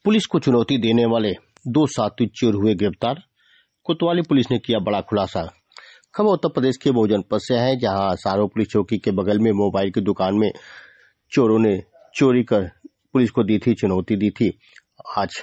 Police को चुनौती देने वाले 2 साथी चोर हुए गिरफ्तार। कोतवाली पुलिस ने किया बड़ा खुलासा। खबर उत्तर प्रदेश के मऊ जनपद से है, जहां सारो पुलिस चौकी के बगल में मोबाइल की दुकान में चोरों ने चोरी कर पुलिस को दी थी, चुनौती दी थी। आज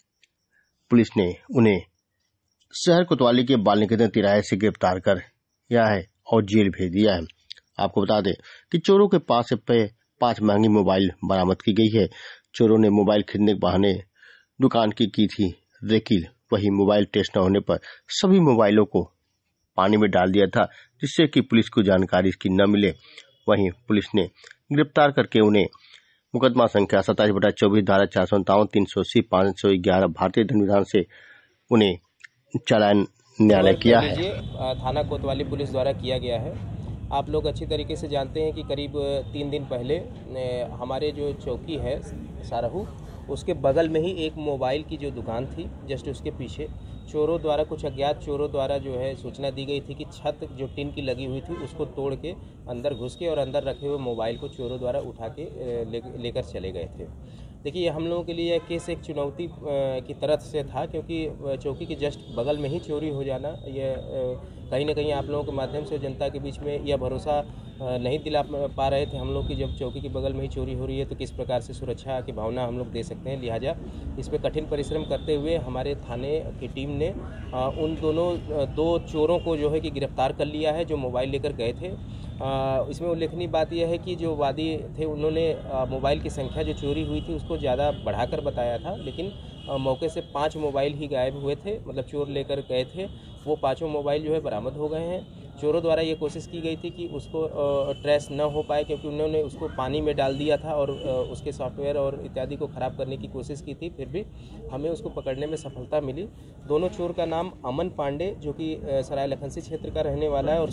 पुलिस ने उन्हें शहर कोतवाली के बाल निकेतन तिराहे से गिरफ्तार कर लिया है और जेल भेज दिया है। आपको बता दें कि चोरों के पास से 5 महंगी मोबाइल बरामद की गई है। चोरों ने मोबाइल खरीदने के बहाने दुकान की थी रेकी। वही मोबाइल टेस्ट न होने पर सभी मोबाइलों को पानी में डाल दिया था, जिससे कि पुलिस को जानकारी इसकी न मिले। वहीं पुलिस ने गिरफ्तार करके उन्हें मुकदमा संख्या 27/24 धारा 457 380 511 भारतीय दंड विधान से उन्हें चालान न्यायालय किया है। थाना कोतवाली पुलिस द्वारा किया गया है। आप लोग अच्छी तरीके से जानते हैं कि करीब 3 दिन पहले हमारे जो चौकी है सारहू, उसके बगल में ही एक मोबाइल की जो दुकान थी, जस्ट उसके पीछे चोरों द्वारा, कुछ अज्ञात चोरों द्वारा जो है सूचना दी गई थी कि छत जो टिन की लगी हुई थी उसको तोड़ के अंदर घुस के और अंदर रखे हुए मोबाइल को चोरों द्वारा उठा के लेकर चले गए थे। देखिए, हम लोगों के लिए यह केस एक चुनौती की तरह से था, क्योंकि चौकी के जस्ट बगल में ही चोरी हो जाना, यह कहीं ना कहीं आप लोगों के माध्यम से जनता के बीच में यह भरोसा नहीं दिला पा रहे थे हम लोग कि जब चौकी के बगल में ही चोरी हो रही है तो किस प्रकार से सुरक्षा की भावना हम लोग दे सकते हैं। लिहाजा इस पर कठिन परिश्रम करते हुए हमारे थाने की टीम ने उन दोनों 2 चोरों को जो है कि गिरफ्तार कर लिया है, जो मोबाइल लेकर गए थे। इसमें उल्लेखनीय बात यह है कि जो वादी थे उन्होंने मोबाइल की संख्या जो चोरी हुई थी उसको ज़्यादा बढ़ाकर बताया था, लेकिन मौके से 5 मोबाइल ही गायब हुए थे, मतलब चोर लेकर गए थे। वो 5 मोबाइल जो है बरामद हो गए हैं। चोरों द्वारा ये कोशिश की गई थी कि उसको ट्रेस न हो पाए, क्योंकि उन्होंने उसको पानी में डाल दिया था और उसके सॉफ्टवेयर और इत्यादि को ख़राब करने की कोशिश की थी। फिर भी हमें उसको पकड़ने में सफलता मिली। दोनों चोर का नाम अमन पांडे, जो कि सराय लखनसी क्षेत्र का रहने वाला है, और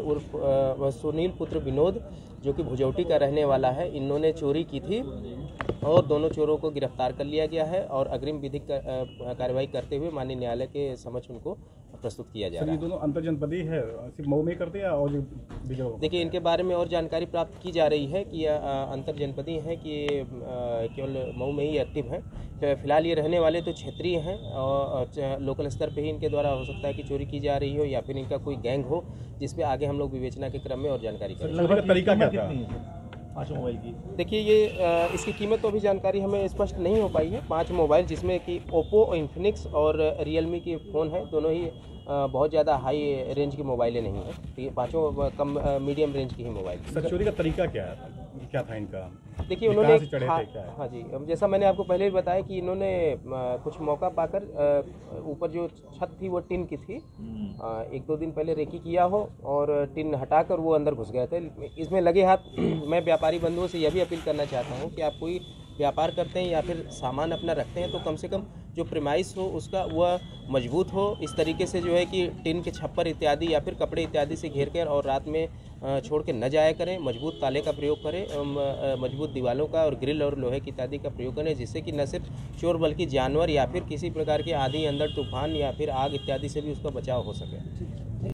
सुनील पुत्र विनोद, जो कि भुजौटी का रहने वाला है। इन्होंने चोरी की थी और दोनों चोरों को गिरफ्तार कर लिया गया है और अग्रिम विधिक कार्रवाई करते हुए माननीय न्यायालय के समक्ष उनको प्रस्तुत किया जा रहा है। ये दोनों अंतरजनपदीय है, सिर्फ मऊ में करते हैं या और देखिए, इनके बारे में और जानकारी प्राप्त की जा रही है कि अंतरजनपदीय है कि केवल मऊ में ही एक्टिव है। फिलहाल ये रहने वाले तो क्षेत्रीय हैं और लोकल स्तर पे ही इनके द्वारा हो सकता है कि चोरी की जा रही हो या फिर इनका कोई गैंग हो, जिसपे आगे हम लोग विवेचना के क्रम में और जानकारी करेंगे। तरीका क्या था 5 मोबाइल की? देखिए, ये इसकी कीमत तो अभी जानकारी हमें स्पष्ट नहीं हो पाई है। 5 मोबाइल, जिसमें कि ओप्पो, इन्फिनिक्स और रियलमी के फ़ोन हैं। दोनों ही बहुत ज़्यादा हाई रेंज की मोबाइलें नहीं हैं, तो ये 5 कम मीडियम रेंज की ही मोबाइल। सर, चोरी का तरीका क्या था इनका? देखिए, उन्होंने हाँ जी, जैसा मैंने आपको पहले भी बताया कि इन्होंने कुछ मौका पाकर ऊपर जो छत थी वो टिन की थी, 1-2 दिन पहले रेकी किया हो और टिन हटाकर वो अंदर घुस गए थे। इसमें लगे हाथ मैं व्यापारी बंधुओं से यह भी अपील करना चाहता हूँ कि आप कोई व्यापार करते हैं या फिर सामान अपना रखते हैं तो कम से कम जो प्रीमाइस हो उसका वह मजबूत हो। इस तरीके से जो है कि टिन के छप्पर इत्यादि या फिर कपड़े इत्यादि से घेर कर और रात में छोड़ के न जाया करें। मजबूत ताले का प्रयोग करें, मजबूत दीवारों का और ग्रिल और लोहे की इत्यादि का प्रयोग करें, जिससे कि न सिर्फ चोर बल्कि जानवर या फिर किसी प्रकार के आंधी, अंधड़, तूफान या फिर आग इत्यादि से भी उसका बचाव हो सके।